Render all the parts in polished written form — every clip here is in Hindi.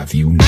have you.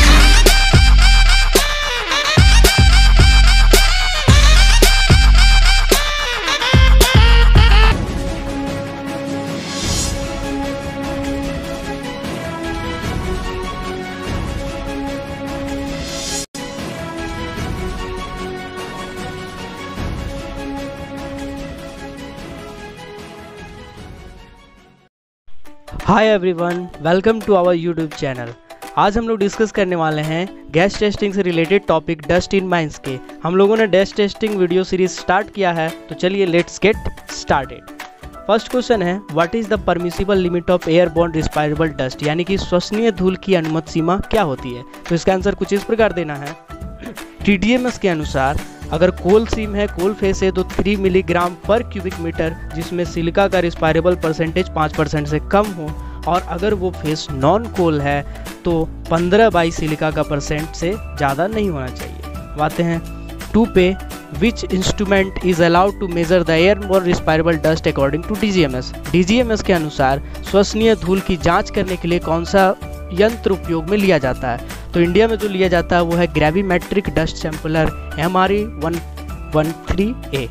Hi everyone, welcome to our YouTube channel. आज हम लोग डिस्कस करने वाले हैं गैस टेस्टिंग से related topic dust in mines के। हम लोगों ने dust testing video series start किया है, तो चलिए let's get started. First question है, what is the permissible limit of airborne respirable dust, यानी कि श्वसनीय धूल की अनुमत सीमा क्या होती है। तो इसका आंसर कुछ इस प्रकार देना है। TDMS के अनुसार अगर कोल सीम है, कोल फेस है, तो 3 मिलीग्राम पर क्यूबिक मीटर, जिसमें सिलिका का रिस्पायरेबल परसेंटेज 5% से कम हो, और अगर वो फेस नॉन कोल है तो 15 बाई सिलिका का परसेंट से ज़्यादा नहीं होना चाहिए। अब आते हैं 2 पे, which instrument is allowed to measure the airborne respirable dust according to DGMS। DGMS के अनुसार श्वसनीय धूल की जाँच करने के लिए कौन सा यंत्र उपयोग में लिया जाता है। तो इंडिया में जो लिया जाता है वो है gravimetric dust sampler MRE 113A।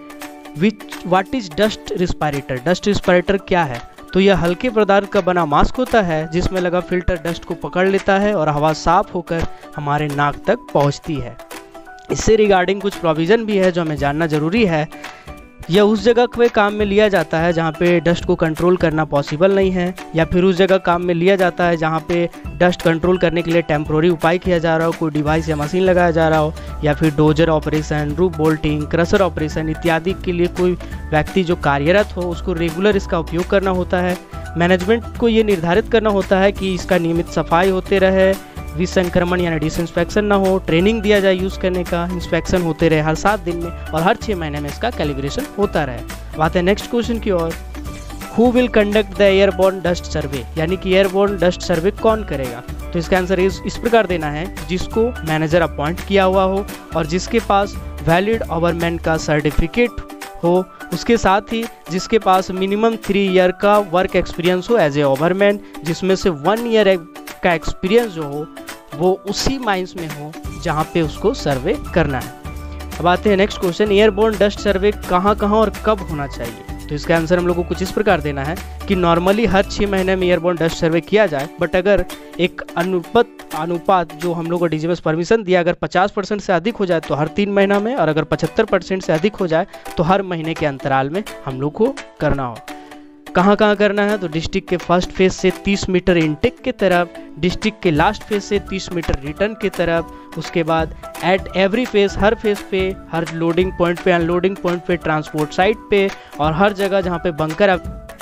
What is dust respirator. Dust respirator क्या है? तो यह हल्के पदार्थ का बना मास्क होता है जिसमें लगा फिल्टर डस्ट को पकड़ लेता है और हवा साफ होकर हमारे नाक तक पहुंचती है। इससे रिगार्डिंग कुछ प्रोविज़न भी है जो हमें जानना ज़रूरी है। यह उस जगह पे काम में लिया जाता है जहाँ पे डस्ट को कंट्रोल करना पॉसिबल नहीं है, या फिर उस जगह काम में लिया जाता है जहाँ पे डस्ट कंट्रोल करने के लिए टेम्प्रोरी उपाय किया जा रहा हो, कोई डिवाइस या मशीन लगाया जा रहा हो, या फिर dozer operation, roof bolting, crusher operation इत्यादि के लिए कोई व्यक्ति जो कार्यरत हो उसको रेगुलर इसका उपयोग करना होता है। मैनेजमेंट को ये निर्धारित करना होता है कि इसका नियमित सफाई होते रहे, विसंक्रमण यानी डिसइंफेक्शन ना हो, ट्रेनिंग दिया जाए यूज़ करने का, इंस्पेक्शन होते रहे हर 7 दिन में, और हर 6 महीने में इसका कैलिब्रेशन होता रहे। अब आते हैं नेक्स्ट क्वेश्चन की ओर। Who will conduct the airborne dust survey, यानी कि एयरबोर्न डस्ट सर्वे कौन करेगा। तो इसका आंसर इस प्रकार देना है, जिसको मैनेजर अपॉइंट किया हुआ हो और जिसके पास वैलिड ओवरमैन का सर्टिफिकेट हो, उसके साथ ही जिसके पास मिनिमम 3 ईयर का वर्क एक्सपीरियंस हो एज ए ओवरमैन, जिसमें से 1 ईयर का एक्सपीरियंस जो हो वो उसी माइंस में हो जहाँ पे उसको सर्वे करना है। अब आते हैं next question, airborne dust survey कहाँ और कब होना चाहिए। तो इसका आंसर हम लोग को कुछ इस प्रकार देना है कि नॉर्मली हर 6 महीने में एयरबोर्न डस्ट सर्वे किया जाए, बट अगर एक अनुपात जो हम लोग को DGMS परमिशन दिया, अगर 50% से अधिक हो जाए तो हर 3 महीना में, और अगर 75% से अधिक हो जाए तो हर महीने के अंतराल में हम लोग को करना हो। कहाँ करना है? तो डिस्ट्रिक्ट के फर्स्ट फेज से 30 मीटर इनटेक की तरफ, डिस्ट्रिक्ट के लास्ट फेज से 30 मीटर रिटर्न की तरफ, उसके बाद एट एवरी फेज, हर फेज पे, हर लोडिंग पॉइंट पे, अनलोडिंग पॉइंट पे, ट्रांसपोर्ट साइट पे, और हर जगह जहाँ पे बंकर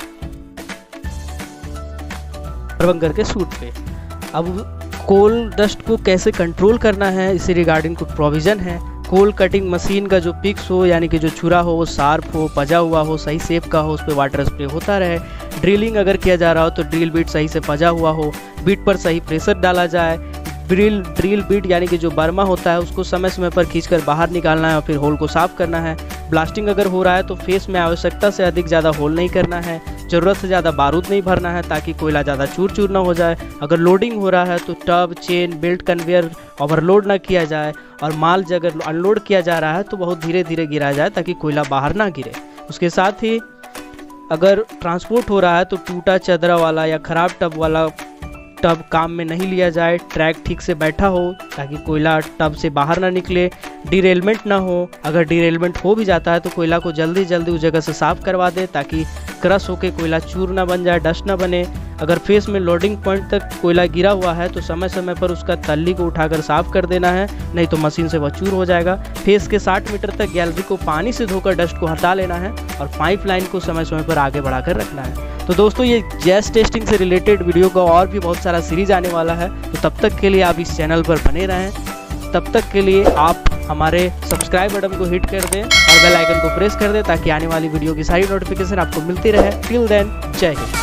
के सूट पे। अब कोल डस्ट को कैसे कंट्रोल करना है, इसी रिगार्डिंग कुछ प्रोविज़न है। कोल कटिंग मशीन का जो पिक्स हो, यानी कि जो छुरा हो वो शार्प हो, पजा हुआ हो, सही शेप का हो, उस पर वाटर स्प्रे होता रहे। ड्रिलिंग अगर किया जा रहा हो तो ड्रिल बीट सही से पजा हुआ हो, बीट पर सही प्रेशर डाला जाए। ड्रिल बीट यानी कि जो बर्मा होता है उसको समय समय पर खींचकर बाहर निकालना है और फिर होल को साफ करना है। ब्लास्टिंग अगर हो रहा है तो फेस में आवश्यकता से अधिक ज़्यादा होल नहीं करना है, ज़रूरत से ज़्यादा बारूद नहीं भरना है ताकि कोयला ज़्यादा चूर ना हो जाए। अगर लोडिंग हो रहा है तो tub, chain, belt, conveyor overload ना किया जाए, और माल अगर अनलोड किया जा रहा है तो बहुत धीरे धीरे गिराया जाए ताकि कोयला बाहर ना गिरे। उसके साथ ही अगर ट्रांसपोर्ट हो रहा है तो टूटा चदरा वाला या ख़राब टब वाला टब काम में नहीं लिया जाए, ट्रैक ठीक से बैठा हो ताकि कोयला टब से बाहर ना निकले, डिरेलमेंट ना हो। अगर डिरेलमेंट हो भी जाता है तो कोयला को जल्दी उस जगह से साफ़ करवा दे ताकि क्रश होकर कोयला चूर ना बन जाए, डस्ट ना बने। अगर फेस में लोडिंग पॉइंट तक कोयला गिरा हुआ है तो समय समय पर उसका तल्ली को उठाकर साफ़ कर देना है, नहीं तो मशीन से वह चूर हो जाएगा। फेस के 60 मीटर तक गैलरी को पानी से धोकर डस्ट को हटा लेना है, और पाइप लाइन को समय समय पर आगे बढ़ाकर रखना है। तो दोस्तों, ये गैस टेस्टिंग से रिलेटेड वीडियो का और भी बहुत सारा सीरीज आने वाला है, तो तब तक के लिए आप इस चैनल पर बने रहें। तब तक के लिए आप हमारे सब्सक्राइब बटन को हिट कर दें और बेल आइकन को प्रेस कर दें ताकि आने वाली वीडियो की सारी नोटिफिकेशन आपको मिलती रहे। टिल देन, जय हिंद।